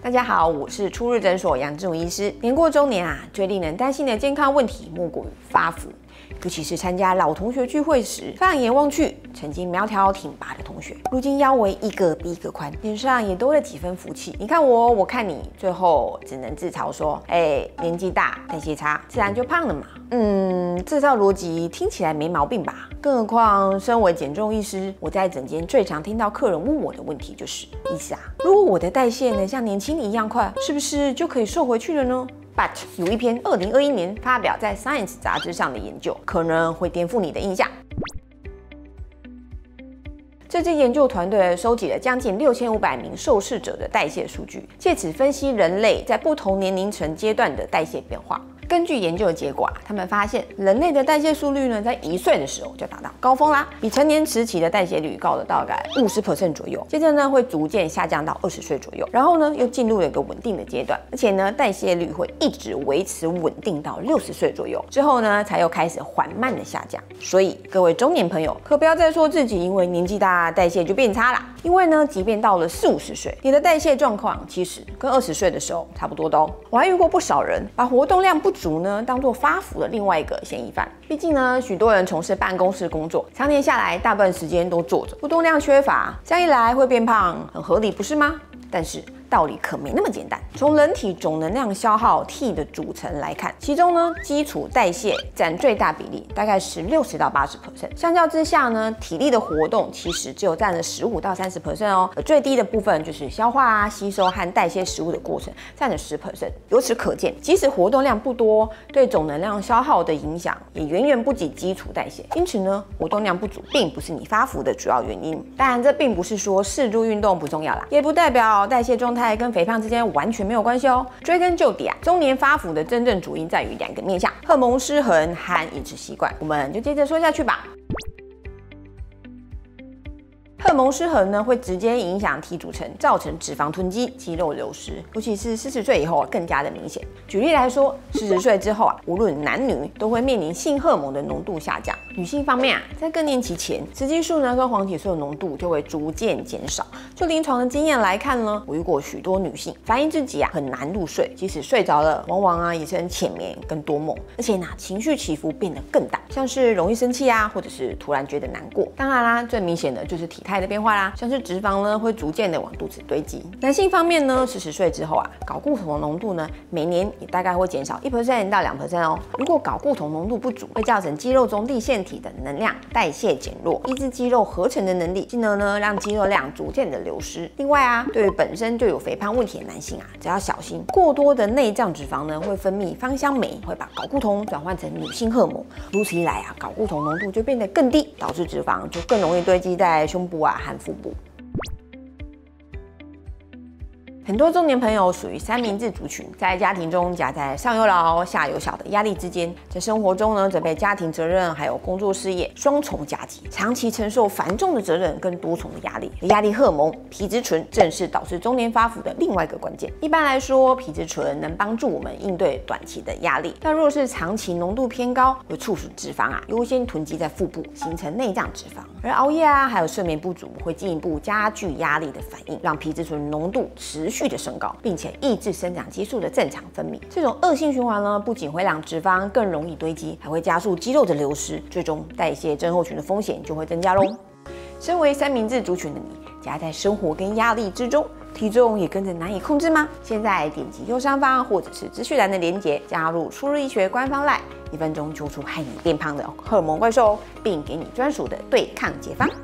大家好，我是初日诊所杨志荣医师。年过中年啊，最令人担心的健康问题莫过于发福。尤其是参加老同学聚会时，放眼望去，曾经苗条挺拔的同学，如今腰围一个比一个宽，脸上也多了几分福气。你看我，我看你，最后只能自嘲说：“年纪大，代谢差，自然就胖了嘛。”这套逻辑听起来没毛病吧？更何况，身为减重医师，我在诊间最常听到客人问我的问题就是：医师啊，如果我的代谢能像年轻人一样快，是不是就可以瘦回去了呢？But 有一篇2021年发表在 Science 杂志上的研究，可能会颠覆你的印象。这支研究团队收集了将近6500名受试者的代谢数据，借此分析人类在不同年龄层阶段的代谢变化。根据研究的结果他们发现人类的代谢速率呢，在1岁的时候就达到高峰啦，比成年时期的代谢率高了大概50% 左右。接着呢，会逐渐下降到20岁左右，然后呢，又进入了一个稳定的阶段，而且呢，代谢率会一直维持稳定到60岁左右，之后呢，才又开始缓慢的下降。所以各位中年朋友，可不要再说自己因为年纪大代谢就变差啦，因为呢，即便到了40-50岁，你的代谢状况其实跟20岁的时候差不多的哦。我还遇过不少人把活动量不足呢，当作发福的另外一个嫌疑犯。毕竟呢，许多人从事办公室工作，常年下来大部分时间都坐着，活动量缺乏，这样一来会变胖，很合理，不是吗？但是道理可没那么简单。从人体总能量消耗 T 的组成来看，其中呢，基础代谢占最大比例，大概是60-80%。相较之下呢，体力的活动其实只有占了15-30% 哦。而最低的部分就是消化吸收和代谢食物的过程，占了10%。由此可见，即使活动量不多，对总能量消耗的影响也远远不及基础代谢。因此呢，活动量不足并不是你发福的主要原因。当然，这并不是说适度运动不重要啦，也不代表代谢状态跟肥胖之间完全没有关系哦。追根究底啊，中年发福的真正主因在于2个面向：荷尔蒙失衡和饮食习惯。我们就接着说下去吧。荷尔蒙失衡呢，会直接影响体组成，造成脂肪囤积、肌肉流失，尤其是40岁以后更加的明显。举例来说，40岁之后无论男女都会面临性荷尔蒙的浓度下降。女性方面在更年期前，雌激素呢跟黄体素的浓度就会逐渐减少。就临床的经验来看呢，我遇过许多女性反映自己很难入睡，即使睡着了，往往也是很浅眠跟多梦，而且情绪起伏变得更大，像是容易生气或者是突然觉得难过。当然啦，最明显的就是体态的变化啦，像是脂肪呢会逐渐的往肚子堆积。男性方面呢，40岁之后睾固酮的浓度呢每年也大概会减少1%到2%哦。如果睾固酮浓度不足，会造成肌肉中粒线体的能量代谢减弱，抑制肌肉合成的能力，进而呢让肌肉量逐渐的流失。另外对于本身就有肥胖问题的男性只要小心，过多的内脏脂肪呢会分泌芳香酶，会把睾固酮转换成女性荷尔蒙，如此一来睾固酮浓度就变得更低，导致脂肪就更容易堆积在胸部和腹部。很多中年朋友属于三明治族群，在家庭中夹在上有老下有小的压力之间，在生活中呢则被家庭责任还有工作事业双重夹击，长期承受繁重的责任跟多重的压力。压力荷尔蒙皮质醇正是导致中年发福的另外一个关键。一般来说，皮质醇能帮助我们应对短期的压力，但若是长期浓度偏高，会促使脂肪优先囤积在腹部，形成内脏脂肪。而熬夜还有睡眠不足会进一步加剧压力的反应，让皮质醇浓度持续的升高，并且抑制生长激素的正常分泌。这种恶性循环呢，不仅会让脂肪更容易堆积，还会加速肌肉的流失，最终代谢症候群的风险就会增加咯。身为三明治族群的你，夹在生活跟压力之中，体重也跟着难以控制吗？现在点击右上方或者是资讯栏的连结，加入初日医学官方 LINE，1分钟揪出害你变胖的荷尔蒙怪兽并给你专属的对抗解方。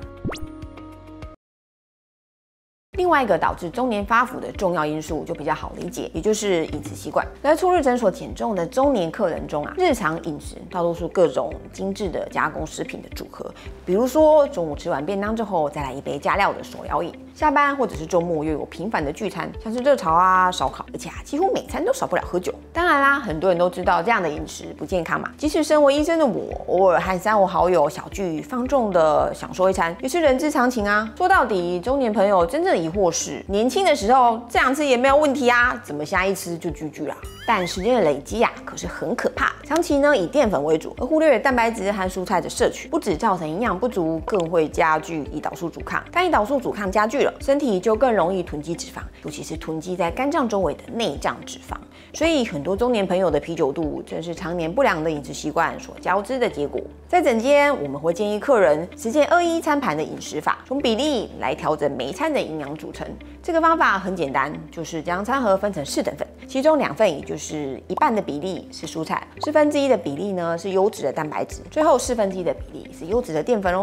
另外一个导致中年发福的重要因素就比较好理解，也就是饮食习惯。在初日诊所减重的中年客人中日常饮食大多数各种精致的加工食品的组合，比如说中午吃完便当之后再来一杯加料的手摇饮，下班或者是周末又有频繁的聚餐，像是热炒烧烤，而且几乎每餐都少不了喝酒。当然啦，很多人都知道这样的饮食不健康嘛，即使身为医生的我，偶尔和3、5好友小聚放纵的享受一餐，也是人之常情啊。说到底，中年朋友真正疑惑是，年轻的时候这样吃也没有问题怎么现在一吃就拒啦？ 但时间的累积可是很可怕。长期呢以淀粉为主，而忽略了蛋白质和蔬菜的摄取，不只造成营养不足，更会加剧胰岛素阻抗。当胰岛素阻抗加剧了，身体就更容易囤积脂肪，尤其是囤积在肝脏周围的内脏脂肪。所以很多中年朋友的啤酒肚，正是常年不良的饮食习惯所交织的结果。在诊间，我们会建议客人实践2:1餐盘的饮食法，从比例来调整每一餐的营养组成。这个方法很简单，就是将餐盒分成4等份，其中2份也就是1半的比例是蔬菜，1/4的比例呢是优质的蛋白质，最后1/4的比例是优质的淀粉哦。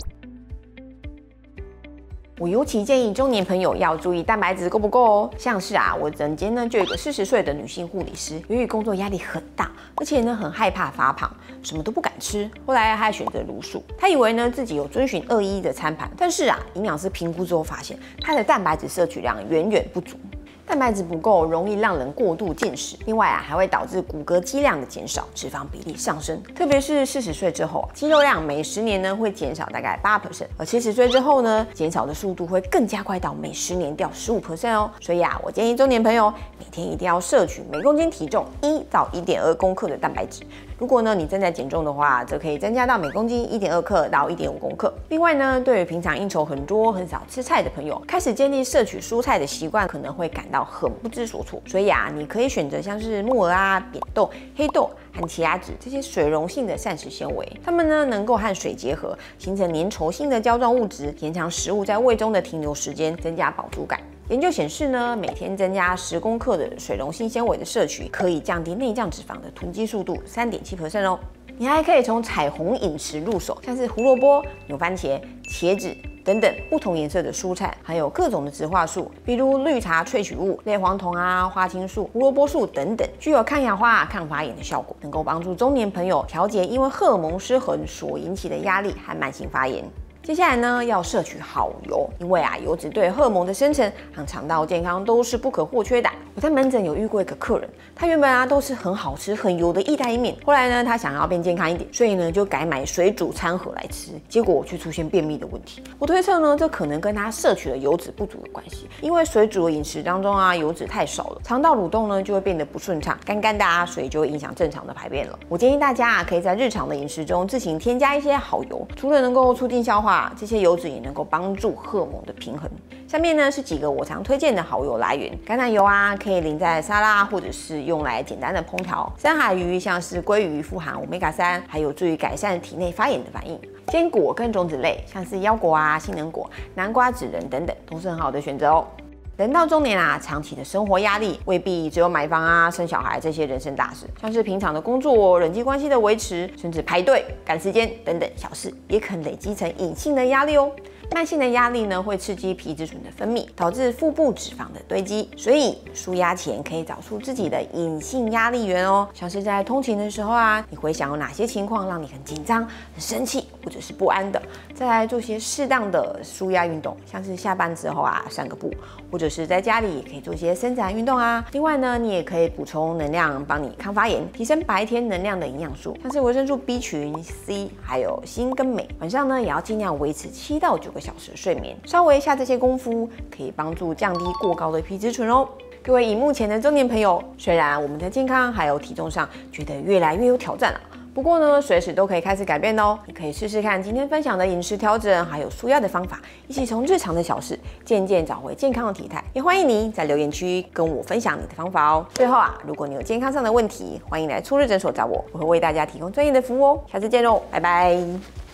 我尤其建议中年朋友要注意蛋白质够不够哦。像是我诊间呢就有一个40岁的女性护理师，由于工作压力很大，而且呢很害怕发胖，什么都不敢吃。后来她选择茹素，她以为呢自己有遵循2:1的餐盘，但是营养师评估之后发现，她的蛋白质摄取量远远不足。蛋白质不够，容易让人过度进食，另外还会导致骨骼肌量的减少，脂肪比例上升。特别是40岁之后，肌肉量每10年呢会减少大概8%，而70岁之后呢，减少的速度会更加快，到每10年掉15%哦。所以我建议中年朋友每天一定要摄取每公斤体重1到1.2公克的蛋白质。如果呢你正在减重的话，则可以增加到每公斤1.2克到1.5公克。另外呢，对于平常应酬很多、很少吃菜的朋友，开始建立摄取蔬菜的习惯，可能会感到很不知所措。所以你可以选择像是木耳扁豆、黑豆和奇亚籽这些水溶性的膳食纤维，它们呢能够和水结合，形成粘稠性的胶状物质，延长食物在胃中的停留时间，增加饱足感。研究显示呢，每天增加10公克的水溶性纤维的摄取，可以降低内脏脂肪的囤积速度3.7% 哦。你还可以从彩虹饮食入手，像是胡萝卜、牛番茄、茄子等等不同颜色的蔬菜，还有各种的植化素，比如绿茶萃取物、类黄酮花青素、胡萝卜素等等，具有抗氧化、抗发炎的效果，能够帮助中年朋友调节因为荷尔蒙失衡所引起的压力和慢性发炎。接下来呢，要摄取好油，因为油脂对荷尔蒙的生成和肠道健康都是不可或缺的。我在门诊有遇过一个客人，他原本都是很好吃、很油的意大利面，后来呢，他想要变健康一点，所以呢就改买水煮餐盒来吃，结果却出现便秘的问题。我推测呢，这可能跟他摄取的油脂不足有关系，因为水煮的饮食当中油脂太少了，肠道蠕动呢就会变得不顺畅，干干的所以就会影响正常的排便了。我建议大家可以在日常的饮食中自行添加一些好油，除了能够促进消化，这些油脂也能够帮助荷尔蒙的平衡。下面呢是几个我常推荐的好油来源，橄榄油可以淋在沙拉，或者是用来简单的烹调。深海鱼像是鲑鱼富含Omega-3，还有助于改善体内发炎的反应。坚果跟种子类像是腰果杏仁果、南瓜、芷仁等等，都是很好的选择哦。人到中年长期的生活压力未必只有买房生小孩这些人生大事，像是平常的工作、人际关系的维持，甚至排队、赶时间等等小事，也可能累积成隐性的压力哦。慢性的压力呢，会刺激皮质醇的分泌，导致腹部脂肪的堆积。所以舒压前可以找出自己的隐性压力源哦，像是在通勤的时候你回想有哪些情况让你很紧张、很生气或者是不安的，再来做些适当的舒压运动，像是下班之后散个步，或者是在家里也可以做一些伸展运动另外呢，你也可以补充能量，帮你抗发炎，提升白天能量的营养素，像是维生素 B 群、C， 还有锌跟镁。晚上呢，也要尽量维持7到9个小时的睡眠，稍微下这些功夫，可以帮助降低过高的皮质醇哦。各位荧幕前的中年朋友，虽然我们在健康还有体重上觉得越来越有挑战不过呢，随时都可以开始改变哦。你可以试试看今天分享的饮食调整，还有舒压的方法，一起从日常的小事渐渐找回健康的体态。也欢迎你在留言区跟我分享你的方法哦。最后如果你有健康上的问题，欢迎来初日诊所找我，我会为大家提供专业的服务哦。下次见喽，拜拜。